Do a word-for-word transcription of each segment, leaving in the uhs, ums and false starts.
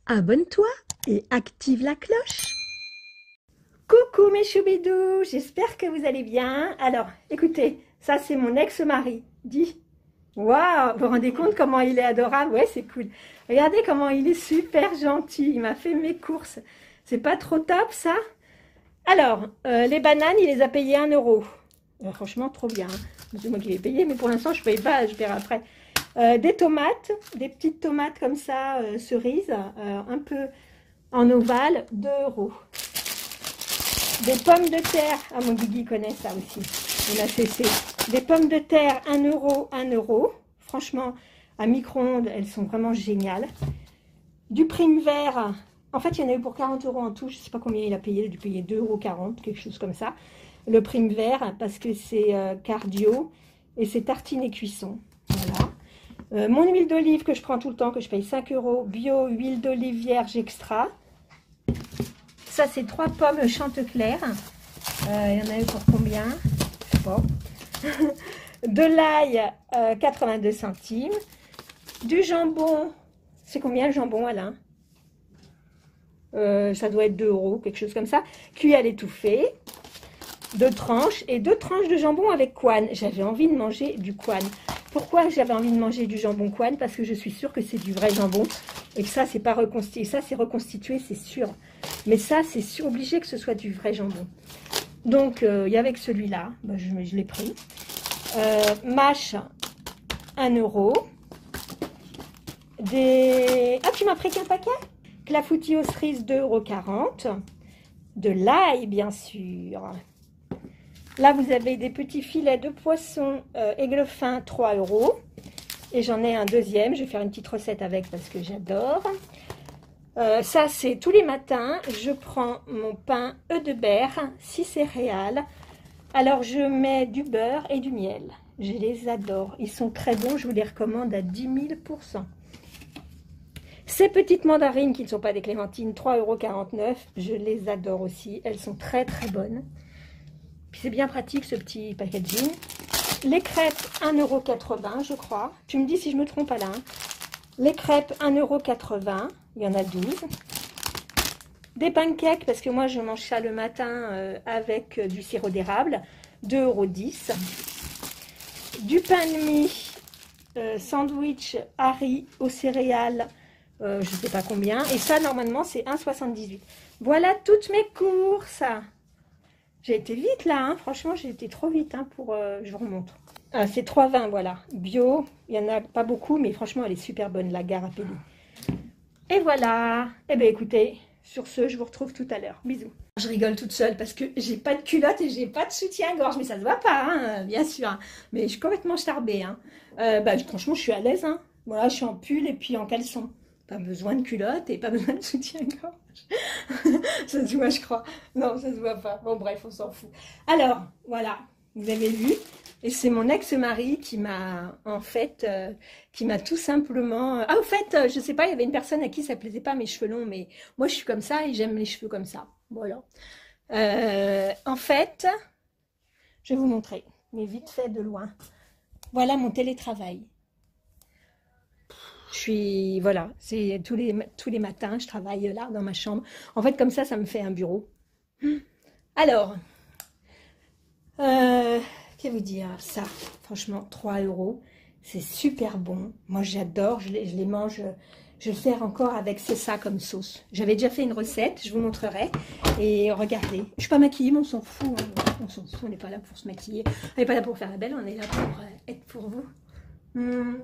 abonne-toi et active la cloche. Coucou mes choubidous, j'espère que vous allez bien. Alors, écoutez, ça c'est mon ex-mari. Dis, waouh, vous vous rendez compte comment il est adorable? Ouais, c'est cool. Regardez comment il est super gentil. Il m'a fait mes courses. C'est pas trop top ça? Alors, euh, les bananes, il les a payées un euro. Euh, franchement, trop bien. Hein. C'est moi qui les ai payées, mais pour l'instant, je ne paye pas, je verrai après. Euh, des tomates, des petites tomates comme ça, euh, cerises, euh, un peu en ovale, deux euros. Des pommes de terre, ah mon Guigui connaît ça aussi, on a cessé. Des pommes de terre, un euro, un euro. Franchement, à micro-ondes, elles sont vraiment géniales. Du prime vert, en fait, il y en a eu pour quarante euros en tout, je ne sais pas combien il a payé, il a dû payer deux euros quarante, quelque chose comme ça. Le prime vert, parce que c'est euh, cardio, et c'est tartine et cuisson, voilà. Euh, mon huile d'olive que je prends tout le temps, que je paye cinq euros, bio, huile d'olive vierge extra. Ça, c'est trois pommes Chantecler. Euh, il y en a eu pour combien? Je sais pas. De l'ail, euh, quatre-vingt-deux centimes. Du jambon, c'est combien le jambon, Alain? euh, Ça doit être deux euros, quelque chose comme ça. Cuit à l'étouffée. Deux tranches et deux tranches de jambon avec couenne. J'avais envie de manger du couenne. Pourquoi j'avais envie de manger du jambon couenne? Parce que je suis sûre que c'est du vrai jambon et que ça, c'est pas reconstitué. Ça, c'est reconstitué, c'est sûr. Mais ça, c'est obligé que ce soit du vrai jambon. Donc, euh, il y avait que celui-là. Ben, je, je l'ai pris. Euh, mâche, un euro. Des... Ah, tu m'as pris qu'un paquet? Clafoutis aux cerises, deux euros quarante. De l'ail, bien sûr. Là, vous avez des petits filets de poisson euh, aigle fin, trois euros. Et j'en ai un deuxième. Je vais faire une petite recette avec parce que j'adore. Euh, ça, c'est tous les matins. Je prends mon pain Eudebert, six céréales. Alors, je mets du beurre et du miel. Je les adore. Ils sont très bons. Je vous les recommande à dix mille pour cent. Ces petites mandarines qui ne sont pas des clémentines, trois euros quarante-neuf. Je les adore aussi. Elles sont très, très bonnes. Puis c'est bien pratique ce petit packaging. Les crêpes, un euro quatre-vingts, je crois. Tu me dis si je me trompe, Alain. Les crêpes, un euro quatre-vingts. Il y en a douze. Des pancakes, parce que moi je mange ça le matin euh, avec euh, du sirop d'érable. deux euros dix. Du pain de mie, euh, sandwich Harry aux céréales, euh, je ne sais pas combien. Et ça, normalement, c'est un euro soixante-dix-huit. Voilà toutes mes courses. J'ai été vite là, hein. Franchement, j'ai été trop vite hein, pour... Euh, je vous remonte. Ah, c'est trois vingt, voilà. Bio, il n'y en a pas beaucoup, mais franchement, elle est super bonne, la gare à Péli. Et voilà. Eh bien, écoutez, sur ce, je vous retrouve tout à l'heure. Bisous. Je rigole toute seule parce que j'ai pas de culotte et j'ai pas de soutien-gorge, mais ça se voit pas, hein, bien sûr. Hein. Mais je suis complètement starbée. Hein. Euh, bah, franchement, je suis à l'aise. Hein. Voilà, je suis en pull et puis en caleçon. Pas besoin de culotte et pas besoin de soutien-gorge. Ça se voit, je crois. Non, ça se voit pas. Bon, bref, on s'en fout. Alors, voilà, vous avez vu. Et c'est mon ex-mari qui m'a, en fait, euh, qui m'a tout simplement... Ah, au fait, euh, je sais pas, il y avait une personne à qui ça plaisait pas mes cheveux longs, mais moi, je suis comme ça et j'aime les cheveux comme ça. Voilà. Euh, en fait, je vais vous montrer, mais vite fait de loin. Voilà mon télétravail. Je suis, voilà, c'est tous les, tous les matins, je travaille là, dans ma chambre. En fait, comme ça, ça me fait un bureau. Alors, euh, qu'est-ce vous dire? Ça, franchement, trois euros, c'est super bon. Moi, j'adore, je les, je les mange, je vais le faire encore avec c'est ça comme sauce. J'avais déjà fait une recette, je vous montrerai. Et regardez, je ne suis pas maquillée, mais on s'en fout. Hein. On s'en fout, on n'est pas là pour se maquiller. On n'est pas là pour faire la belle, on est là pour euh, être pour vous. Hum.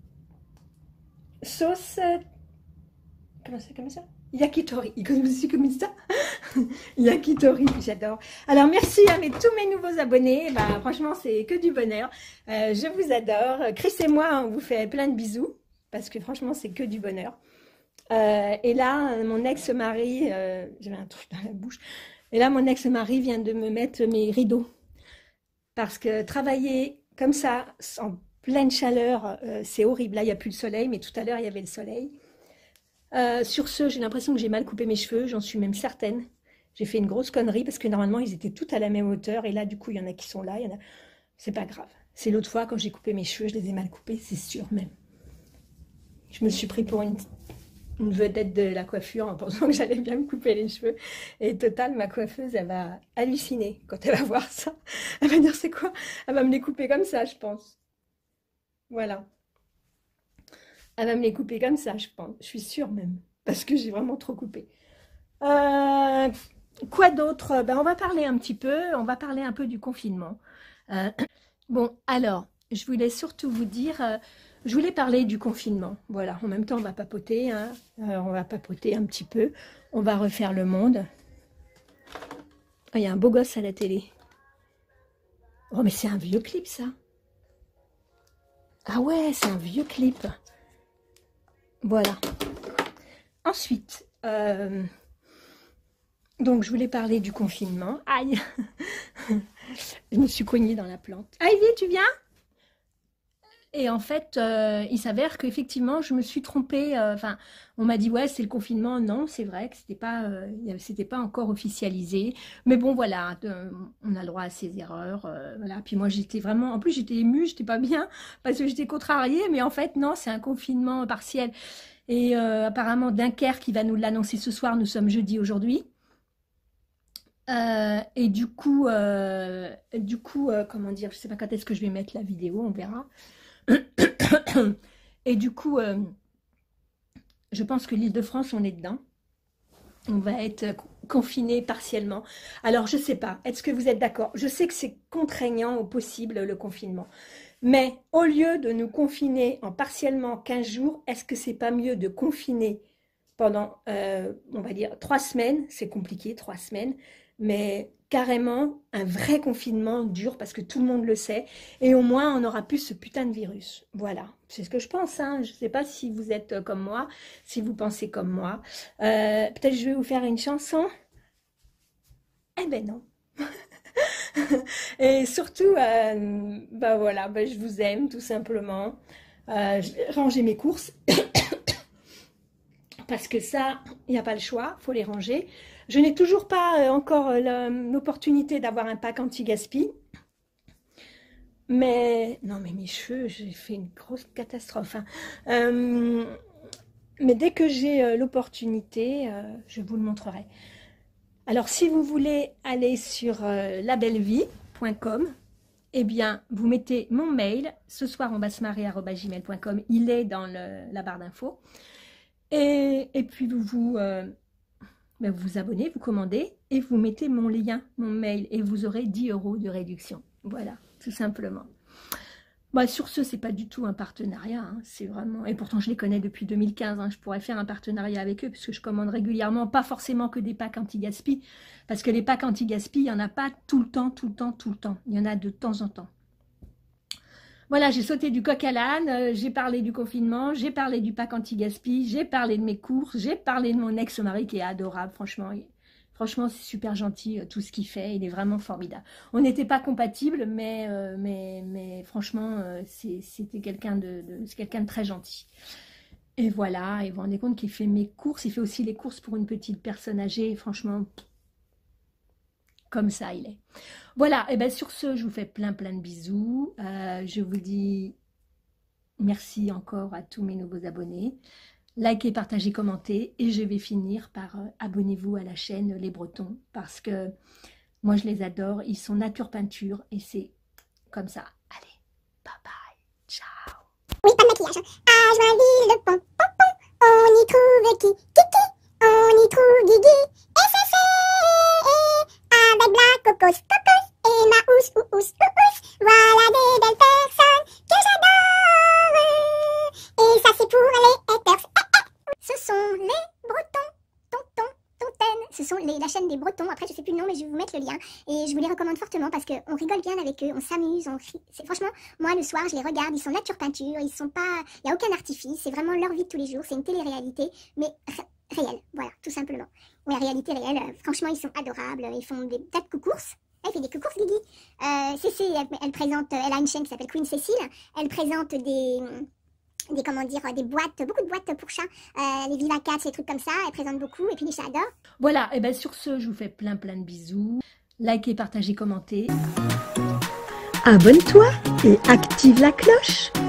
Sauce, comment c'est comme ça? Yakitori, comme c'est comme ça. Yakitori, j'adore. Alors merci à mes, tous mes nouveaux abonnés. Bah, franchement, c'est que du bonheur. Euh, je vous adore. Chris et moi, on vous fait plein de bisous parce que franchement, c'est que du bonheur. Euh, et là, mon ex-mari, euh, j'avais un truc dans la bouche. Et là, mon ex-mari vient de me mettre mes rideaux parce que travailler comme ça, en pleine chaleur, euh, c'est horrible. Là, il n'y a plus le soleil, mais tout à l'heure, il y avait le soleil. Euh, sur ce, j'ai l'impression que j'ai mal coupé mes cheveux, j'en suis même certaine. J'ai fait une grosse connerie parce que normalement, ils étaient tous à la même hauteur. Et là, du coup, il y en a qui sont là. Il y en a... C'est pas grave. C'est l'autre fois, quand j'ai coupé mes cheveux, je les ai mal coupés, c'est sûr même. Je me suis pris pour une une vedette de la coiffure en pensant que j'allais bien me couper les cheveux. Et total, ma coiffeuse, elle va halluciner quand elle va voir ça. Elle va dire, c'est quoi? Elle va me les couper comme ça, je pense. Voilà. Elle va me les couper comme ça, je pense. Je suis sûre même. Parce que j'ai vraiment trop coupé. Euh, quoi d'autre? Ben, on va parler un petit peu. On va parler un peu du confinement. Euh, bon, alors, je voulais surtout vous dire... Euh, je voulais parler du confinement. Voilà, en même temps, on va papoter. Hein. Euh, on va papoter un petit peu. On va refaire le monde. Oh, il y a un beau gosse à la télé. Oh, mais c'est un vieux clip, ça. Ah ouais, c'est un vieux clip. Voilà. Ensuite, euh, donc je voulais parler du confinement. Aïe. Je me suis coignée dans la plante. Ivy, tu viens? Et en fait, euh, il s'avère qu'effectivement, je me suis trompée. Enfin, euh, on m'a dit, ouais, c'est le confinement. Non, c'est vrai que c'était pas, euh, c'était pas encore officialisé. Mais bon, voilà, de, on a le droit à ses erreurs. Euh, voilà. Puis moi, j'étais vraiment... En plus, j'étais émue, j'étais pas bien parce que j'étais contrariée. Mais en fait, non, c'est un confinement partiel. Et euh, apparemment, Dunkerque, qui va nous l'annoncer ce soir. Nous sommes jeudi aujourd'hui. Euh, et du coup, euh, du coup euh, comment dire, je sais pas quand est-ce que je vais mettre la vidéo, on verra. Et du coup, euh, je pense que l'Île-de-France, on est dedans. On va être confiné partiellement. Alors, je ne sais pas. Est-ce que vous êtes d'accord? Je sais que c'est contraignant au possible, le confinement. Mais au lieu de nous confiner en partiellement quinze jours, est-ce que c'est pas mieux de confiner pendant, euh, on va dire, trois semaines? C'est compliqué, trois semaines. Mais carrément, un vrai confinement dur parce que tout le monde le sait. Et au moins, on n'aura plus ce putain de virus. Voilà, c'est ce que je pense. Hein. Je ne sais pas si vous êtes comme moi, si vous pensez comme moi. Euh, Peut-être je vais vous faire une chanson. Eh ben non. Et surtout, euh, bah voilà, bah je vous aime tout simplement. Euh, je vais ranger mes courses. Parce que ça, il n'y a pas le choix, il faut les ranger. Je n'ai toujours pas euh, encore euh, l'opportunité d'avoir un pack anti-gaspi. Mais, non mais mes cheveux, j'ai fait une grosse catastrophe. Hein. Euh, mais dès que j'ai euh, l'opportunité, euh, je vous le montrerai. Alors si vous voulez aller sur euh, la belle vie point com, eh bien, vous mettez mon mail, ce soir on va se marier arobase gmail point com, il est dans le, la barre d'infos. Et, et puis vous vous, euh, ben vous vous abonnez, vous commandez et vous mettez mon lien, mon mail et vous aurez dix euros de réduction. Voilà, tout simplement. Bah, sur ce, c'est pas du tout un partenariat, hein, c'est vraiment... Et pourtant, je les connais depuis deux mille quinze, hein, je pourrais faire un partenariat avec eux, parce que je commande régulièrement, pas forcément que des packs anti-gaspi, parce que les packs anti-gaspi, il n'y en a pas tout le temps, tout le temps, tout le temps. Il y en a de temps en temps. Voilà, j'ai sauté du coq à l'âne, euh, j'ai parlé du confinement, j'ai parlé du pack anti-gaspi, j'ai parlé de mes courses, j'ai parlé de mon ex-mari qui est adorable, franchement... Il... Franchement, c'est super gentil, tout ce qu'il fait, il est vraiment formidable. On n'était pas compatibles, mais, euh, mais, mais franchement, euh, c'était quelqu'un de, de, quelqu'un de très gentil. Et voilà, et vous vous rendez compte qu'il fait mes courses, il fait aussi les courses pour une petite personne âgée, et franchement, comme ça il est. Voilà, et bien sur ce, je vous fais plein plein de bisous. Euh, je vous dis merci encore à tous mes nouveaux abonnés. Likez, partagez, commentez et je vais finir par euh, abonnez-vous à la chaîne Les Bretons parce que moi je les adore, ils sont nature peinture et c'est comme ça. Allez, bye bye, ciao. Oui, pas de maquillage. À Joinville, le pont, pom, pom, on y trouve qui, qui, qui, on y trouve Guigui, et c'est fait, avec Black Cocos, Cocos, et Maous, Ous, Ous, Ous, voilà des belles personnes que j'adore, et ça c'est pour les haters. Ce sont les Bretons, tonton, tontaine, ce sont les, la chaîne des Bretons, après je sais plus le nom mais je vais vous mettre le lien et je vous les recommande fortement parce qu'on rigole bien avec eux, on s'amuse, on crie, franchement moi le soir je les regarde, ils sont nature peinture, ils sont pas, il n'y a aucun artifice, c'est vraiment leur vie de tous les jours, c'est une télé-réalité mais ré réelle, voilà tout simplement, oui réalité réelle, franchement ils sont adorables, ils font des tas de courses. Elle fait des courses, Guigui. Euh, Cécile, elle, elle présente, elle a une chaîne qui s'appelle Queen Cécile, elle présente des... des comment dire des boîtes, beaucoup de boîtes pour chats, euh, les Viva Cats, les trucs comme ça, elle présente beaucoup et puis les chats adorent. Voilà, et bien sur ce, je vous fais plein plein de bisous. Likez, partagez, commentez. Abonne-toi et active la cloche.